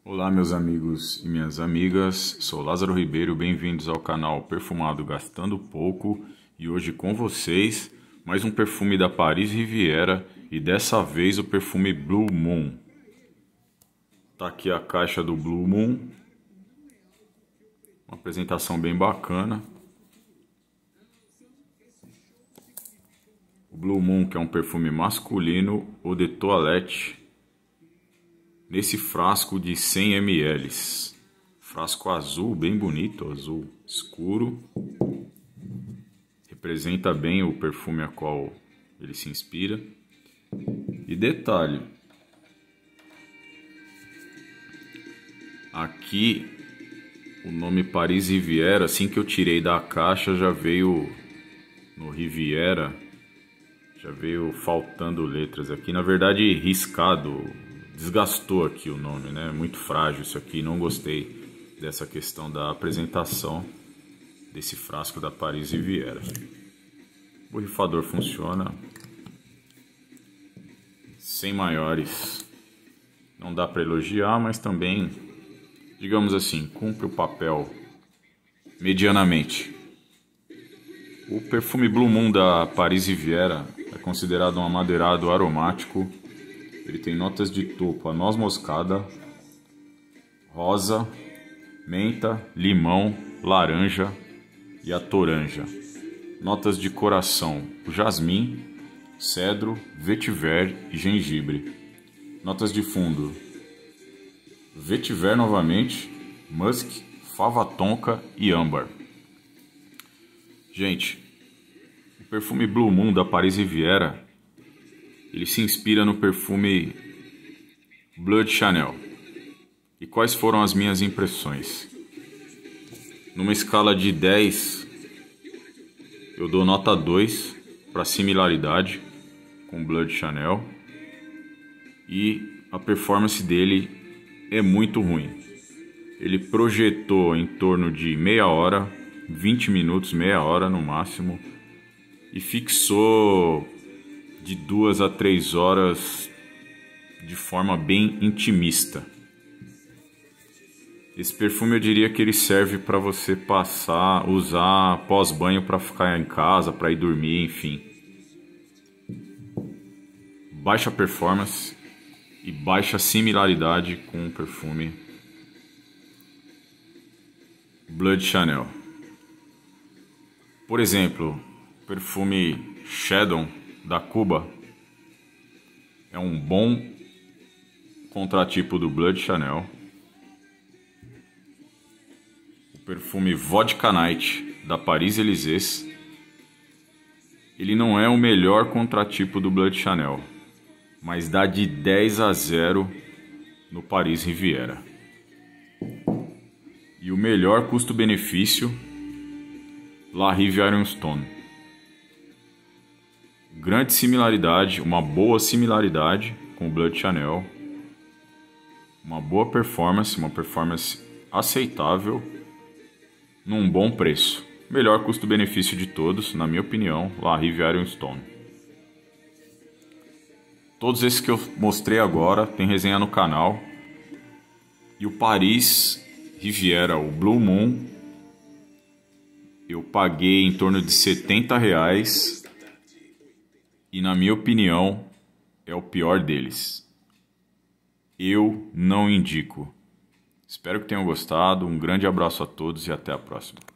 Olá meus amigos e minhas amigas, sou Lázaro Ribeiro, bem-vindos ao canal Perfumado Gastando Pouco e hoje com vocês mais um perfume da Paris Riviera e dessa vez o perfume Blue Moon. Tá aqui a caixa do Blue Moon, uma apresentação bem bacana. O Blue Moon, que é um perfume masculino eau de toilette, nesse frasco de 100 ml, frasco azul, bem bonito, azul escuro, representa bem o perfume a qual ele se inspira. E detalhe, aqui o nome Paris Riviera, assim que eu tirei da caixa já veio no Riviera, já veio faltando letras aqui, na verdade riscado. Desgastou aqui o nome, né? Muito frágil isso aqui, não gostei dessa questão da apresentação desse frasco da Paris Riviera. O borrifador funciona sem maiores, não dá para elogiar, mas também, digamos assim, cumpre o papel medianamente. O perfume Blue Moon da Paris Riviera é considerado um amadeirado aromático. Ele tem notas de topo, a noz moscada, rosa, menta, limão, laranja e a toranja. Notas de coração, o jasmim, cedro, vetiver e gengibre. Notas de fundo, vetiver novamente, musk, fava tonka e âmbar. Gente, o perfume Blue Moon da Paris Riviera, ele se inspira no perfume Bleu de Chanel. E quais foram as minhas impressões? Numa escala de 10, eu dou nota 2 para similaridade com Bleu de Chanel. E a performance dele é muito ruim. Ele projetou em torno de meia hora, 20 minutos, meia hora no máximo, e fixou de 2 a 3 horas de forma bem intimista. Esse perfume eu diria que ele serve para você usar pós-banho para ficar em casa, para ir dormir, enfim. Baixa performance e baixa similaridade com o perfume Bleu de Chanel. Por exemplo, o perfume Shadow da Cuba é um bom contratipo do Bleu de Chanel. O perfume Vodka Night da Paris Élysées, ele não é o melhor contratipo do Bleu de Chanel, mas dá de 10 a 0 no Paris Riviera. E o melhor custo-benefício, La Rive Ironstone. Grande similaridade, uma boa similaridade com o Bleu de Chanel. Uma boa performance, uma performance aceitável num bom preço. Melhor custo-benefício de todos, na minha opinião, La Rive Ironstone. Todos esses que eu mostrei agora tem resenha no canal. E o Paris Riviera, o Blue Moon, eu paguei em torno de R$70. E na minha opinião, é o pior deles. Eu não indico. Espero que tenham gostado. Um grande abraço a todos e até a próxima.